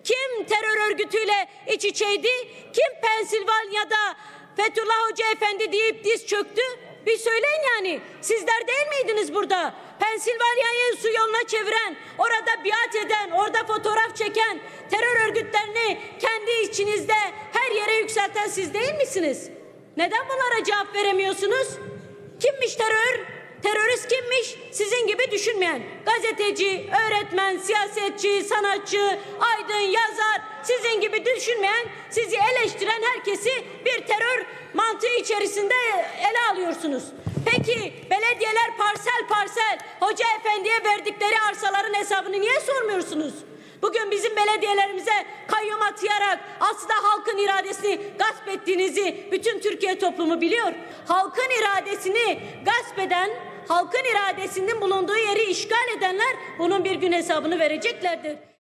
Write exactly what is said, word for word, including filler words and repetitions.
Kim terör örgütüyle iç içeydi? Kim Pensilvanya'da Fethullah Hoca Efendi deyip diz çöktü? Bir söyleyin yani. Sizler değil miydiniz burada? Pensilvanya'yı su yoluna çeviren, orada biat eden, orada fotoğraf çeken, terör örgütlerini kendi içinizde her yere yükselten siz değil misiniz? Neden bunlara cevap veremiyorsunuz? Kimmiş terör? Terörist kimmiş? Sizin gibi düşünmeyen. Gazeteci, öğretmen, siyasetçi, sanatçı, aydın, yazar, sizin gibi düşünmeyen, sizi eleştiren herkesi bir terör mantığı içerisinde ele alıyorsunuz. Peki belediyeler parsel parsel Hoca Efendi'ye verdikleri arsaların hesabını niye sormuyorsunuz? Bugün bizim belediyelerimize kayyum atayarak aslında halkın iradesini gasp ettiğinizi bütün Türkiye toplumu biliyor. Halkın iradesini gasp eden, halkın iradesinin bulunduğu yeri işgal edenler bunun bir gün hesabını vereceklerdir.